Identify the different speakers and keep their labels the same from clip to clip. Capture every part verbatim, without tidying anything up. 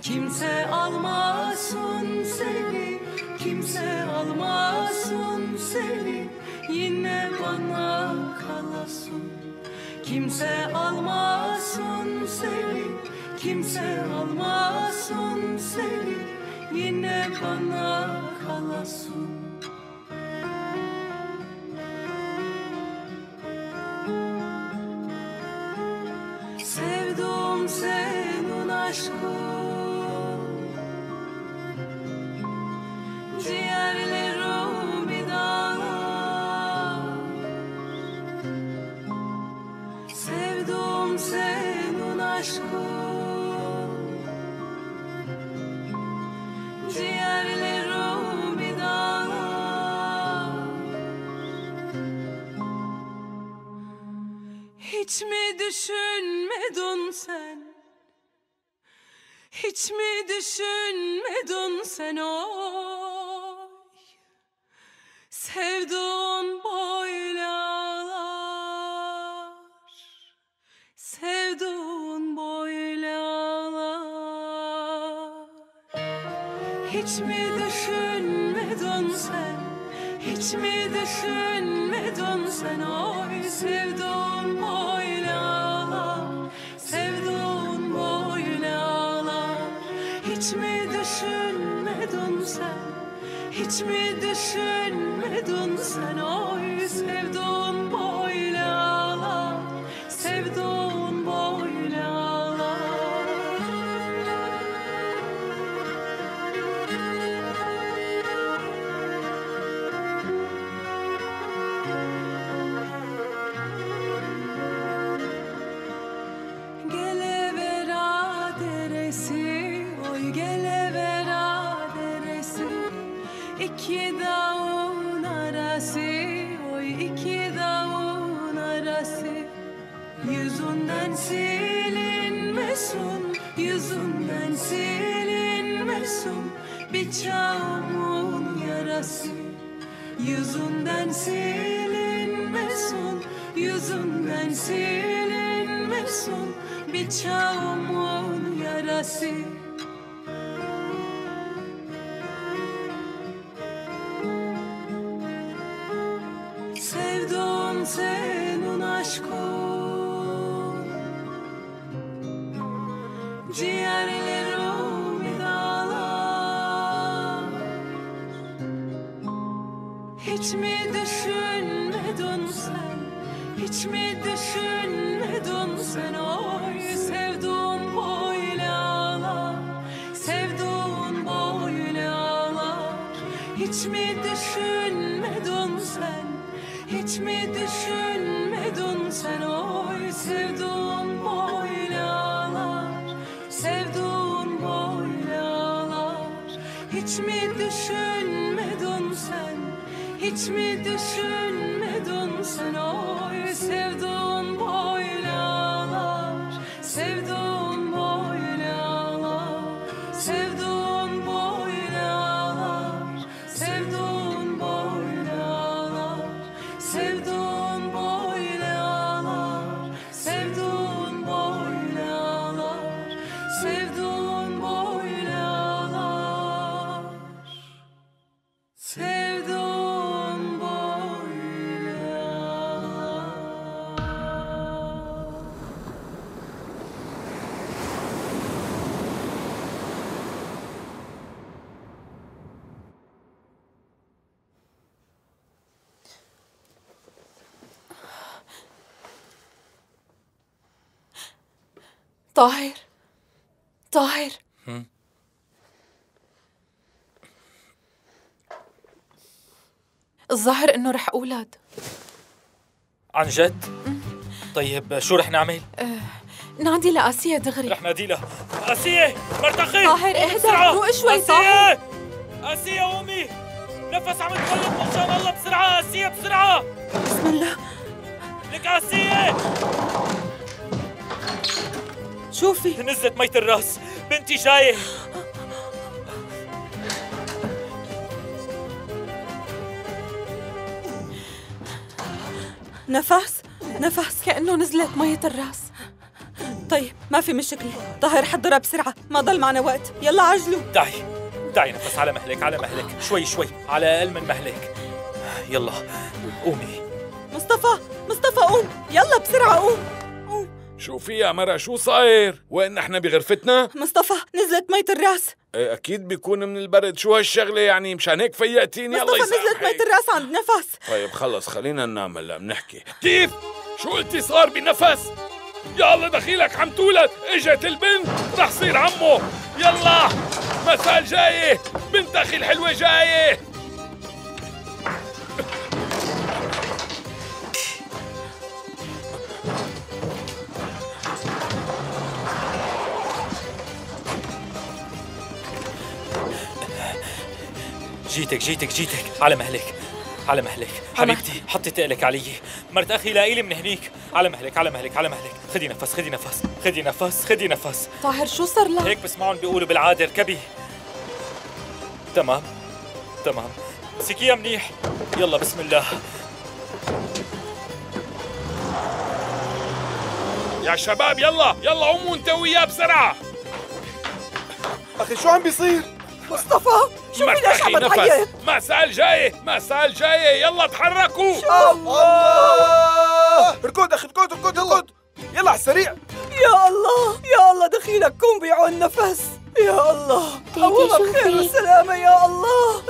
Speaker 1: Kimse almasın seni, kimse almasın seni, yine bana kalasın. Kimse almasın seni, kimse almasın seni, yine bana kalasın. Sevdum senin aşkın, ciğerlerimi dağlar. Sevdum senin aşkın, ciğerlerimi dağlar. Hiç mi düşünmedin sen? Hiç mi düşünmedin sen oy? Sevduğun böyle ağlar, sevduğun böyle ağlar. Hiç mi düşünmedin sen? Hiç mi düşünmedin sen oy? Sevduğun böyle ağlar, sevduğun böyle ağlar. Hiç mi düşünmedin sen? Hiç mi düşünmedin sen oy? Sevduğun böyle ağlar, sevduğun böyle ağlar. Gelevera deresi, oy gelevera deresi, İki dağın arası, oy iki dağın arası. Yüzünden silinmesin, yüzünden silinmesin bir çağımın yarası. Yüzünden silinmesin, yüzünden silinmesin bir çağımın yarası. Sevdum senin aşkın, ciğerlerimi dağlar. Hiç mi düşünmedin sen? Hiç mi düşünmedin sen oy? Sevduğun böyle ağlar, sevduğun böyle ağlar. Hiç mi düşünmedin sen? Hiç mi düşünmedin sen oy? Sevduğun böyle ağlar, sevduğun böyle ağlar. Hiç mi düşünmedin sen? Hiç mi düşünmedin sen oy? Sevduğun böyle ağlar, sevduğun böyle ağlar. Sevduğun böyle ağlar, sevduğun böyle ağlar. Sevduğun böyle ağlar, sevduğun böyle ağlar. Sevduğun böyle ağlar, sevduğun böyle ağlar. طاهر طاهر الظاهر انه رح اولد.
Speaker 2: عن جد؟ طيب شو رح نعمل؟
Speaker 1: أه نادي لآسيا دغري.
Speaker 2: رح نادي لها. آسيا مرتخي
Speaker 1: طاهر اهدى روق شوي.
Speaker 2: طاهر آسيا قومي، نفس عم تقلب ان شاء الله. بسرعة آسيا بسرعة.
Speaker 1: بسم الله.
Speaker 2: لك آسيا
Speaker 1: شوفي
Speaker 2: نزلت مية الراس، بنتي جاية.
Speaker 1: نفس نفس كأنه نزلت مية الراس. طيب ما في مشكلة. طاهر حضرها بسرعة، ما ضل معنا وقت، يلا عجلوا.
Speaker 2: دعي دعي نفس، على مهلك على مهلك، شوي شوي، على أقل من مهلك. يلا قومي.
Speaker 1: مصطفى مصطفى قوم، يلا بسرعة قوم قوم.
Speaker 3: شو في يا مرة؟ شو صاير؟ وين نحن بغرفتنا؟
Speaker 1: مصطفى نزلت مية الراس.
Speaker 3: ايه اكيد بيكون من البرد. شو هالشغلة يعني؟ مشان هيك فيقتيني. يلا
Speaker 1: مصطفى نزلت مية الراس عند نفس.
Speaker 3: طيب خلص خلينا ننام هلا بنحكي. كيف؟ شو قلتي صار بنفس؟ يا الله دخيلك عم تولد، اجت البنت رح صير عمه. يلا مساء جاية، بنت اخي الحلوة جاية.
Speaker 2: جيتك جيتك جيتك، على مهلك على مهلك حبيبتي. حطي تقلك علي، مرت اخي لاقيلي من هنيك. على مهلك على مهلك على مهلك. خدي نفس خدي نفس خدي نفس خدي نفس.
Speaker 1: طاهر شو صار لك؟
Speaker 2: هيك بسمعهم بيقولوا بالعاده اركبي. تمام تمام، امسكيها منيح. يلا بسم الله.
Speaker 3: يا شباب يلا يلا قوموا انت وياه بسرعة.
Speaker 4: أخي شو عم بيصير؟
Speaker 1: مصطفى شو
Speaker 3: مرت
Speaker 1: بدك
Speaker 3: أخي
Speaker 1: عم تعيط؟
Speaker 3: نفس، مساء الجاية مساء الجاية، يلا تحركوا.
Speaker 4: الله، اركض أخي اركض اركض اركض، يلا على السريع.
Speaker 1: يا الله يا الله دخيلك كون بيعون نفس. يا الله
Speaker 5: تيتي
Speaker 1: خير
Speaker 5: شوفي.
Speaker 1: والسلامة يا الله.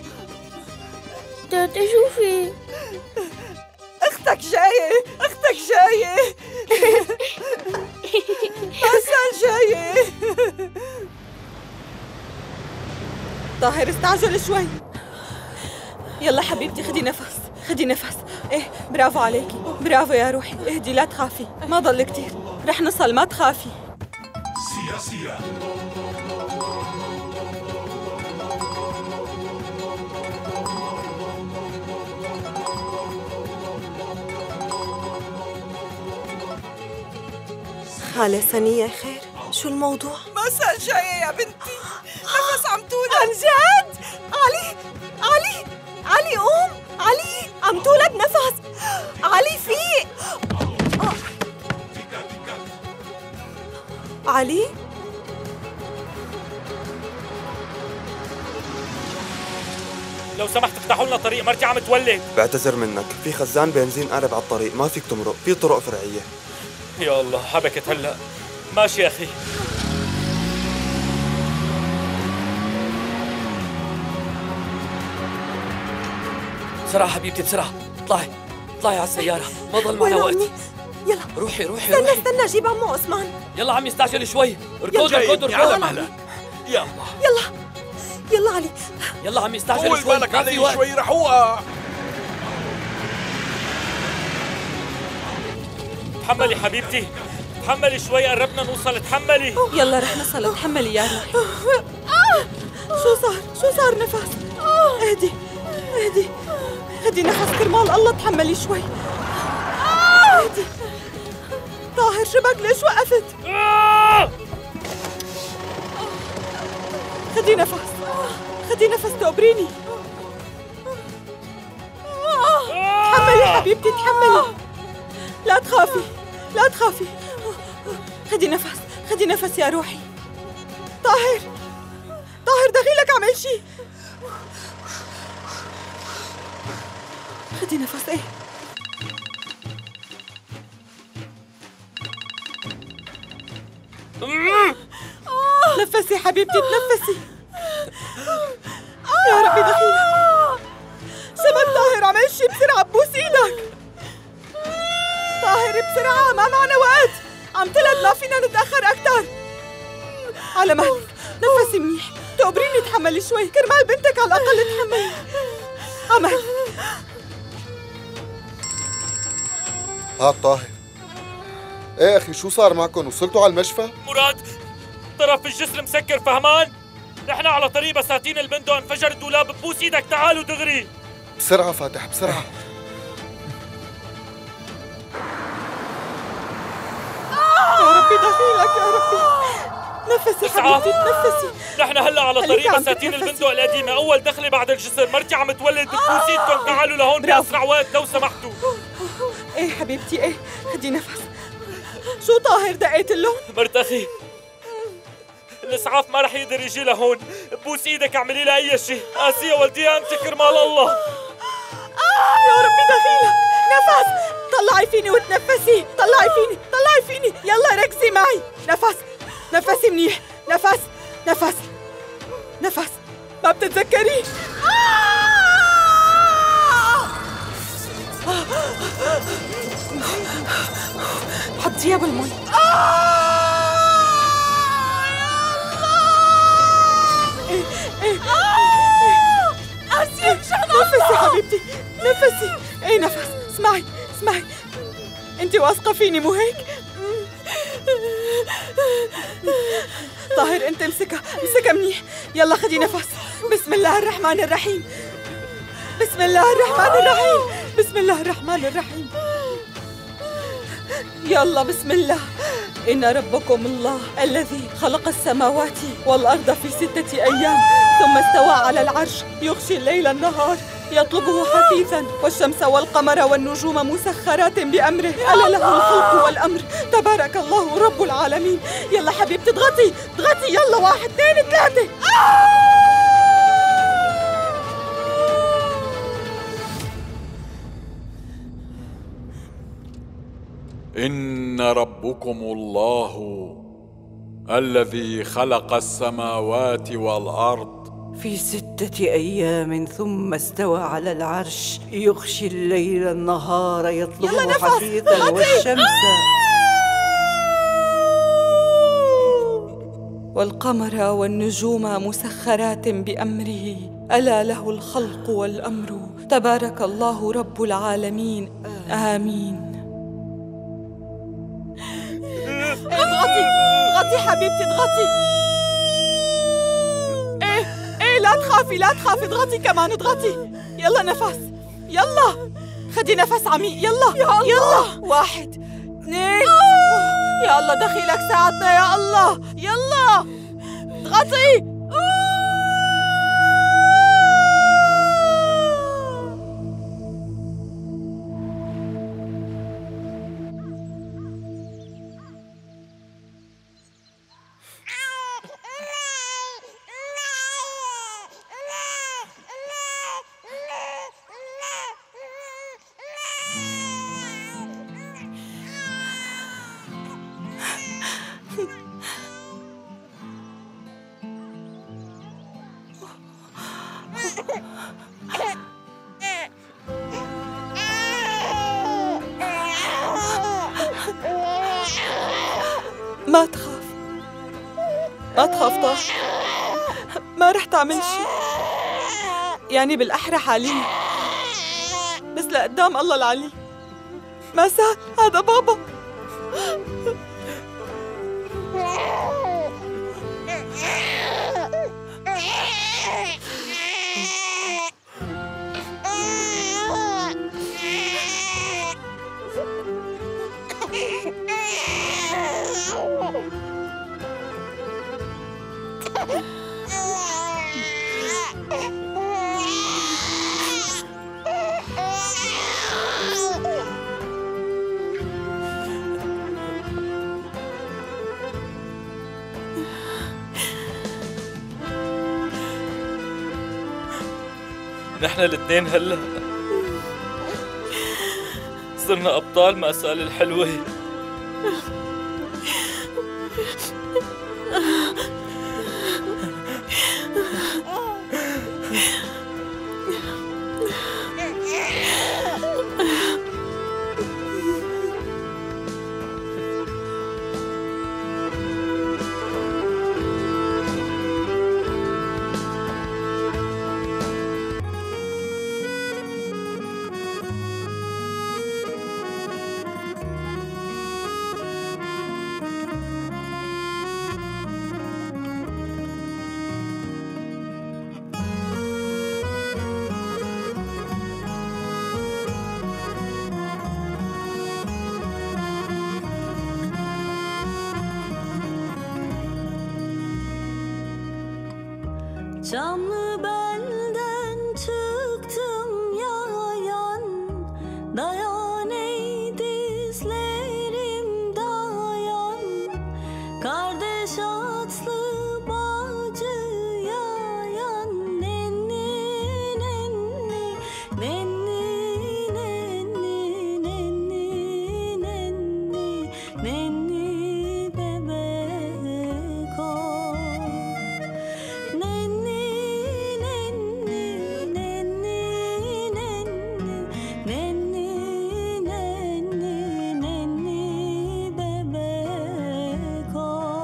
Speaker 5: تيتي شوفي.
Speaker 1: اختك جاية اختك جاية. مساء جاية. طاهر استعجل شوي. يلا حبيبتي خدي نفس خدي نفس. ايه برافو عليكي، برافو يا روحي. اهدي لا تخافي، ما ضل كتير، رح نصل ما تخافي.
Speaker 6: سياسية.
Speaker 7: خالة سنية خير؟ شو الموضوع؟
Speaker 1: مساء جاية يا بنتي، نفس عم تولد. عن جد؟ علي علي علي قوم، علي عم تولد نفس. علي فيق. علي
Speaker 2: لو سمحت افتحوا لنا طريق، مرتي عم تولد.
Speaker 4: بعتذر منك، في خزان بنزين قارب على الطريق، ما فيك تمرق، في طرق فرعية.
Speaker 2: يا الله حبكت هلا. ماشي يا اخي. بسرعة حبيبتي بسرعة، اطلعي اطلعي على السيارة، ما ضل معنا
Speaker 7: وين
Speaker 2: وقت.
Speaker 7: أمي؟ يلا
Speaker 2: روحي روحي
Speaker 7: استنى
Speaker 2: روحي.
Speaker 7: استنى جيب عمو عثمان.
Speaker 2: يلا عمي استعجل شوي. اركض
Speaker 3: جاي
Speaker 2: اركض
Speaker 3: ابني على
Speaker 2: اركض.
Speaker 3: مهلك. يلا
Speaker 7: يلا يلا علي.
Speaker 2: يلا عمي استعجل
Speaker 3: طول
Speaker 2: شوي،
Speaker 3: بالك
Speaker 2: ما في
Speaker 3: علي
Speaker 2: وقت.
Speaker 3: شوي رح اوقع.
Speaker 2: تحملي حبيبتي، تحملي شوي، قربنا نوصل، تحملي.
Speaker 1: يلا رح نصل، تحملي يا روحي. شو صار شو صار نفس؟ اهدي اهدي خدي نفس كرمال الله، تحملي شوي. اهدي. طاهر شبك ليش وقفت؟ خدي نفس خدي نفس تقبريني. تحملي حبيبتي تحملي، لا تخافي لا تخافي. خدي نفس خدي نفس يا روحي. طاهر طاهر دخيلك عمل شي. خدي نفس. ايه تنفسي حبيبتي تنفسي. يا ربي دخيلك. سمك طاهر عمل شي، بسرعة بوس ايدك. طاهر بسرعة ما معنا وقت، عم تلد ما فينا نتأخر أكتر. على مهلك نفسي منيح، تقبريني تحملي شوي كرمال بنتك على الأقل تحملي. على مهلك.
Speaker 4: هات طاهر. ايه اخي شو صار معكم؟ وصلتوا على المشفى؟
Speaker 2: مراد طرف الجسر مسكر، فهمان؟ نحن على طريق بساتين البندق، انفجر الدولاب. ببوس ايدك تعالوا دغري.
Speaker 4: بسرعة فاتح بسرعة.
Speaker 1: يا ربي دخيلك يا ربي. نفسي حبيبتي تنفسي.
Speaker 2: نحن هلا على
Speaker 1: خليكي
Speaker 2: طريق
Speaker 1: عم
Speaker 2: بساتين
Speaker 1: تتنفسي.
Speaker 2: البندق القديمة، أول دخلة بعد الجسر. مرتي عم تولد، ببوس ايدكم تعالوا لهون
Speaker 1: برافو.
Speaker 2: بأسرع وقت لو سمحتوا.
Speaker 1: ايه حبيبتي ايه، خدي نفس شو طاهر دقيت اللون؟
Speaker 2: مرت أخي الإسعاف ما رح يقدر يجي لهون. بوس إيدك اعملي لها أي شيء. آسيا ولديها أنت كرمال الله.
Speaker 1: يا ربي دخيلك. نفس. طلعي فيني وتنفسي. طلعي فيني طلعي فيني. يلا ركزي معي. نفس نفسي منيح. نفس نفس نفس. ما بتتذكري؟ حطيها بالمي. ايه ايه آسيا مشان نفسي حبيبتي نفسي. ايه نفس. اسمعي اسمعي. انت واثقة فيني مو هيك؟ طاهر انت امسكها امسكها منيح. يلا خدي نفس. بسم الله الرحمن الرحيم. بسم الله الرحمن الرحيم. بسم الله الرحمن الرحيم. يلا بسم الله. إن ربكم الله الذي خلق السماوات والأرض في ستة أيام ثم استوى على العرش يغشي الليل النهار يطلبه حثيثا والشمس والقمر والنجوم مسخرات بأمره ألا له الخلق والأمر تبارك الله رب العالمين. يلا حبيبتي اضغطي اضغطي. يلا واحد اثنين ثلاثة.
Speaker 3: إن ربكم الله الذي خلق السماوات والأرض
Speaker 5: في ستة أيام ثم استوى على العرش يغشي الليل النهار يطلبه حثيثا والشمس
Speaker 1: والقمر والنجوم مسخرات بأمره ألا له الخلق والأمر تبارك الله رب العالمين. آمين. اضغطي اضغطي حبيبتي اضغطي. ايه ايه لا تخافي لا تخافي. اضغطي كمان اضغطي. يلا نفس. يلا خدي نفس عميق. يلا يا الله. يلا واحد اثنين. يا الله دخيلك ساعدنا يا الله. يلا اضغطي. ما تخاف ما تخاف طاهر. ما رح تعمل شيء. يعني بالأحرى حاليا بس لقدام الله العلي. ما سهل هذا بابا.
Speaker 2: نحن الاثنين هلا صرنا أبطال مأساة الحلوة.
Speaker 8: Camlı belden çıktım yayan, dayan ey dizlerim dayan. Reşatlı bacıya yan nenni nenni nenni nenni nenni nenni nenni bebek o nenni nenni nenni nenni nenni nenni nenni bebek o.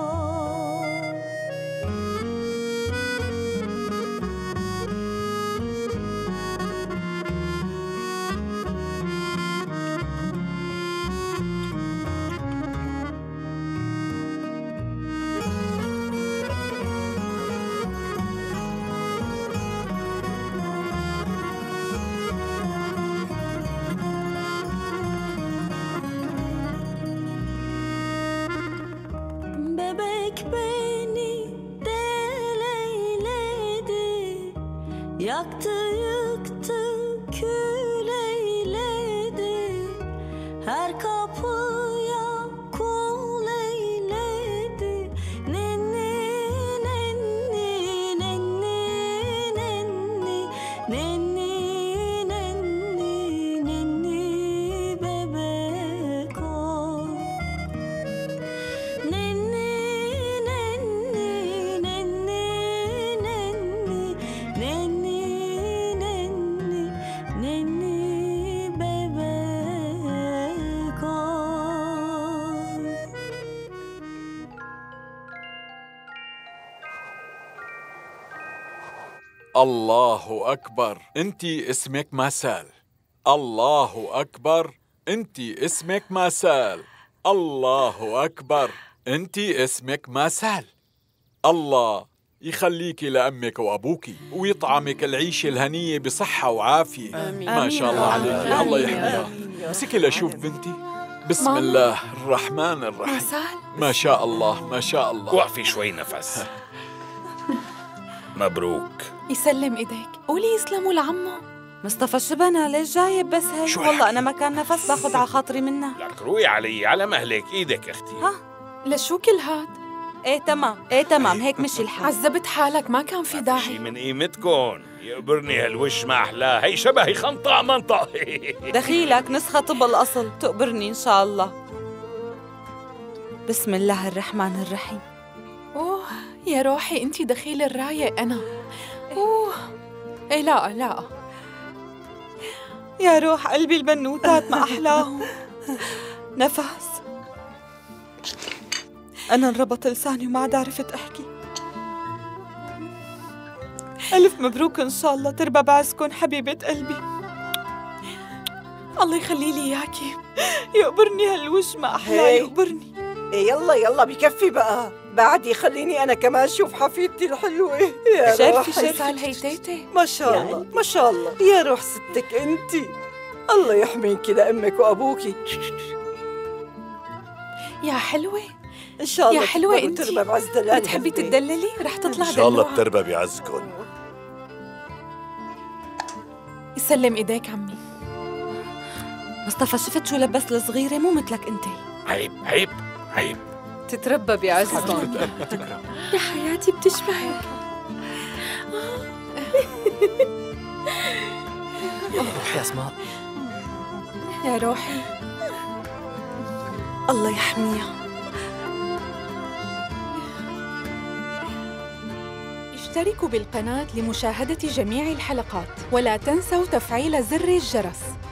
Speaker 8: Bebek beni deleyledi, yaktı yıktı kül eyledi, her kapıya kul eyledi. Nenni nenni nenni nenni nenni nenni nenni bebek o. Nenni nenni nenni nenni nenni nenni nenni bebek o.
Speaker 9: الله أكبر، أنتِ اسمك ماسال. الله أكبر، أنتِ اسمك ماسال. الله أكبر، أنتِ اسمك ماسال. الله يخليكي لأمك وأبوكي ويطعمك العيشة الهنية بصحة وعافية.
Speaker 1: آمين.
Speaker 9: ما شاء الله
Speaker 1: آمين.
Speaker 9: عليكي،
Speaker 1: آمين.
Speaker 9: الله يحميها. امسكي لأشوف بنتي. بسم
Speaker 10: ماما.
Speaker 9: الله الرحمن الرحيم.
Speaker 10: ماسال.
Speaker 9: ما شاء الله ما شاء الله.
Speaker 3: وقفي شوي نفس. مبروك.
Speaker 10: يسلم ايديك، قولي يسلموا لعمو.
Speaker 1: مصطفى شبنا ليش جايب بس هيك؟
Speaker 3: شو
Speaker 1: والله
Speaker 3: الحكي؟
Speaker 1: أنا ما كان نفس باخد على خاطري منها.
Speaker 3: لك روي علي على مهلك ايدك اختي.
Speaker 1: ها
Speaker 10: لشو كل هاد؟
Speaker 1: ايه تمام ايه تمام هيك مشي الحال.
Speaker 10: عذبت حالك، ما كان في
Speaker 3: شي
Speaker 10: داعي.
Speaker 3: من قيمتكن يقبرني هالوش ما احلاه، هي شبهي خنطة منطق.
Speaker 1: دخيلك نسخة طب الأصل تقبرني إن شاء الله. بسم الله الرحمن الرحيم.
Speaker 10: اوه يا روحي، انتي دخيل الرايق انا. اوه ايه لا لا
Speaker 1: يا روح قلبي البنوتات ما أحلاهم. نفس أنا انربط لساني وما عاد عرفت أحكي. ألف مبروك إن شاء الله، تربى بعزكن حبيبة قلبي.
Speaker 10: الله يخلي لي اياكي.
Speaker 1: يقبرني هالوش ما أحلاه
Speaker 5: هي.
Speaker 1: يقبرني.
Speaker 5: إيه يلا يلا بكفي بقى، بعد خليني أنا كمان أشوف حفيدتي الحلوة. يا
Speaker 1: شرفي
Speaker 5: روحي.
Speaker 10: فيصل هي تيتي.
Speaker 5: ما شاء الله ما شاء الله، يا روح ستك أنتي، الله يحميكي لأمك وأبوكي.
Speaker 10: يا حلوة،
Speaker 5: إن شاء الله
Speaker 10: يا حلوة
Speaker 5: تكبروا
Speaker 10: انتي.
Speaker 5: وتربى بعز دلال
Speaker 10: بتحبي
Speaker 5: هالبيت.
Speaker 10: تدللي؟ رح تطلع
Speaker 11: إن شاء الله
Speaker 10: دلوعة.
Speaker 11: بتربى بعزكن.
Speaker 10: يسلم ايديك عمي.
Speaker 1: مصطفى شفت شو لبس الصغيرة؟ مو مثلك أنت.
Speaker 3: عيب عيب عيب.
Speaker 1: تتربى بعزكم.
Speaker 10: يا حياتي بتشبهك.
Speaker 12: روحي أسماء.
Speaker 10: يا روحي.
Speaker 1: الله يحميها.
Speaker 10: اشتركوا بالقناة لمشاهدة جميع الحلقات، ولا تنسوا تفعيل زر الجرس.